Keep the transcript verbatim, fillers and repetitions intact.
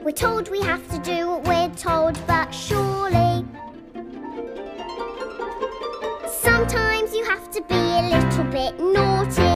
We're told we have to do what we're told, but surely sometimes you have to be a little bit naughty.